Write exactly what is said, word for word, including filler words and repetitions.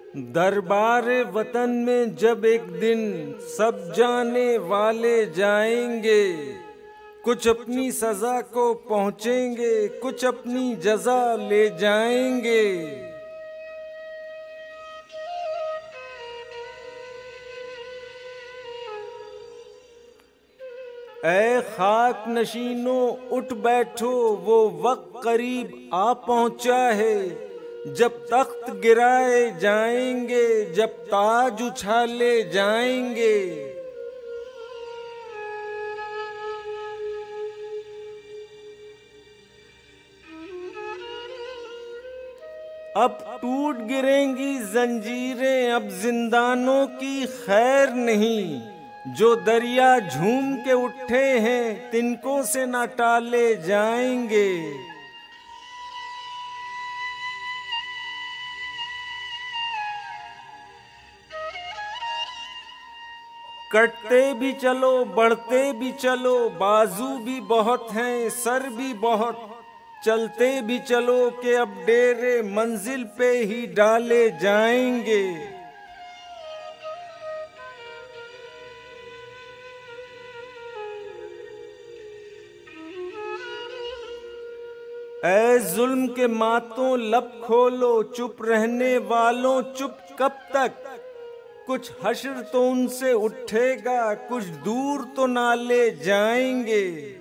दरबार वतन में जब एक दिन सब जाने वाले जाएंगे, कुछ अपनी सजा को पहुँचेंगे, कुछ अपनी जजा ले जाएंगे। ऐ खाक नशीनों उठ बैठो, वो वक्त करीब आ पहुँचा है, जब तख्त गिराए जाएंगे, जब ताज उछाले जाएंगे। अब टूट गिरेंगी जंजीरें, अब जिंदानों की खैर नहीं, जो दरिया झूम के उठे हैं तिनको से न टाले जाएंगे। कटते भी चलो बढ़ते भी चलो, बाजू भी बहुत हैं सर भी बहुत, चलते भी चलो कि अब डेरे मंजिल पे ही डाले जाएंगे। ऐ जुल्म के मातों लब खोलो, चुप रहने वालों चुप कब तक, कुछ हश्र तो उनसे उठेगा, कुछ दूर तो नाले जाएंगे।